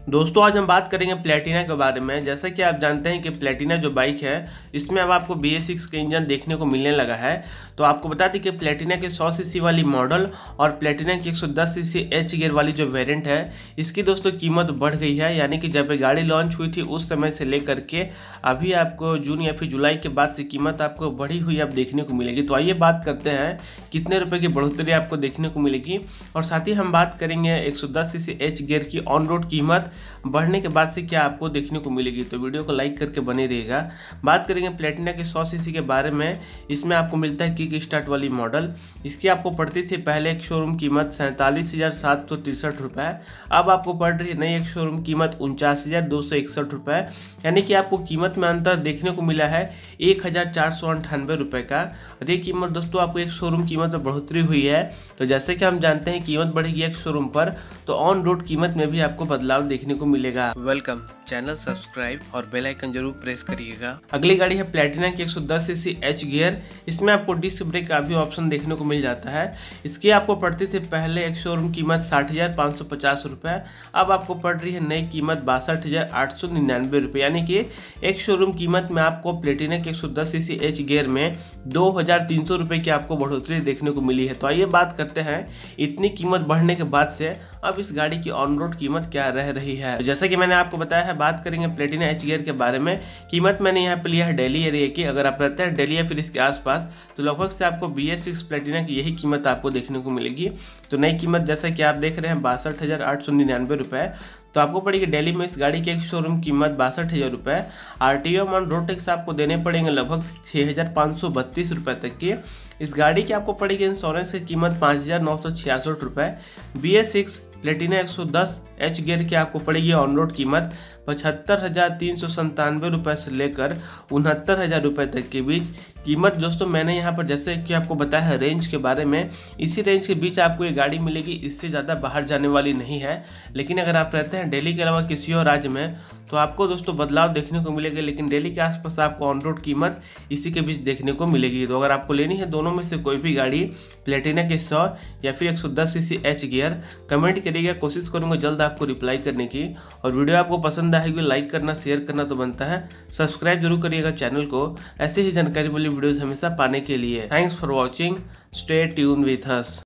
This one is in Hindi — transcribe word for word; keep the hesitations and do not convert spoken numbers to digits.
दोस्तों आज हम बात करेंगे प्लेटिना के बारे में। जैसा कि आप जानते हैं कि प्लेटिना जो बाइक है इसमें अब आपको बी एस सिक्स का इंजन देखने को मिलने लगा है। तो आपको बता दें कि प्लेटिना के सौ सीसी वाली मॉडल और प्लेटिना की एक सौ दस सीसी एच गियर वाली जो वेरिएंट है इसकी दोस्तों कीमत बढ़ गई है। यानी कि जब गाड़ी लॉन्च हुई थी उस समय से लेकर के अभी आपको जून या फिर जुलाई के बाद से कीमत आपको बढ़ी हुई आप देखने को मिलेगी। तो आइए बात करते हैं कितने रुपए की बढ़ोतरी आपको देखने को मिलेगी, और साथ ही हम बात करेंगे एक सौ दस सीसी एच गियर की ऑन रोड कीमत बढ़ने के बाद से क्या आपको देखने को मिलेगी। तो वीडियो को लाइक करके बने रहिएगा। बात करेंगे प्लेटिना के सौ सीसी के बारे में। इसमें आपको मिलता है किक स्टार्ट वाली मॉडल। इसकी आपको पड़ती थी पहले एक शोरूम कीमत सैंतालीस हज़ार सात सौ तिरसठ रुपये, अब आपको पड़ रही है नई एक शोरूम कीमत उनचास हज़ार दो सौ इकसठ रुपये। यानी कि आपको कीमत में अंतर देखने को मिला है एक हज़ार चार सौ अंठानवे रुपये का। और ये कीमत दोस्तों आपको एक शोरूम कीमत में बढ़ोतरी हुई है। तो जैसे कि हम जानते हैं कीमत बढ़ेगी एक शोरूम पर तो ऑन रोड कीमत में भी आपको बदलाव देखने को मिलेगा। वेलकम, चैनल सब्सक्राइब और बेल आइकन जरूर प्रेस करिएगा। अगली गाड़ी है प्लेटिना की एक सौ दस सीसी एच गियर। इसमें आपको डिस्क ब्रेक का भी ऑप्शन देखने को मिल जाता है। इसकी आपको पड़ती थी पहले एक शोरूम कीमत साठ हज़ार पाँच सौ पचास रुपये, अब आपको पड़ रही है नई कीमत बासठ हज़ार आठ सौ निन्यानवे रुपये। यानी कि एक शोरूम कीमत में आपको प्लेटिना की एक सौ दस सीसी एच गियर में दो हज़ार तीन सौ रुपये की आपको बढ़ोतरी देखने को मिली है। तो आइए बात करते हैं इतनी कीमत बढ़ने के बाद से अब इस गाड़ी की ऑन रोड कीमत क्या रह रही है। तो जैसा कि मैंने आपको बताया है, बात करेंगे प्लेटिना एच गियर के बारे में। कीमत मैंने यहाँ पे लिया है दिल्ली एरिया की। अगर आप रहते हैं दिल्ली या फिर इसके आसपास तो लगभग से आपको बी एस सिक्स प्लेटिना की यही कीमत आपको देखने को मिलेगी। तो नई कीमत जैसा कि आप देख रहे हैं बासठ हज़ार आठ सौ निन्यानवे रुपये। तो आपको पड़ेगी दिल्ली में इस गाड़ी की एक शोरूम कीमत बासठ हज़ार रुपये। R T O on road tax आपको देने पड़ेंगे लगभग छः हज़ार पाँच सौ बत्तीस रुपये तक की। इस गाड़ी की आपको पड़ेगी इंश्योरेंस की कीमत पाँच हज़ार नौ सौ छियासठ रुपये। बी एस सिक्स प्लेटिना एक सौ दस एच गियर की आपको पड़ेगी ऑन रोड कीमत पचहत्तर हज़ार तीन सौ संतानवे रुपये से लेकर उनहत्तर हज़ार रुपये तक के बीच। कीमत दोस्तों मैंने यहाँ पर जैसे कि आपको बताया है रेंज के बारे में, इसी रेंज के बीच आपको ये गाड़ी मिलेगी, इससे ज़्यादा बाहर जाने वाली नहीं है। लेकिन अगर आप रहते हैं दिल्ली के अलावा किसी और राज्य में तो आपको दोस्तों बदलाव देखने को मिलेगा। लेकिन दिल्ली के आसपास आपको ऑन रोड कीमत इसी के बीच देखने को मिलेगी। तो अगर आपको लेनी है दोनों में से कोई भी गाड़ी, प्लेटिना के सौ या फिर एक सौ दस सीसी एच गियर, कमेंट करिएगा, कोशिश करूँगा जल्द आपको रिप्लाई करने की। और वीडियो आपको पसंद आएगी लाइक करना, शेयर करना तो बनता है, सब्सक्राइब जरूर करिएगा चैनल को ऐसे ही जानकारी वाली वीडियोज़ हमेशा पाने के लिए। Thanks for watching, stay tune with us.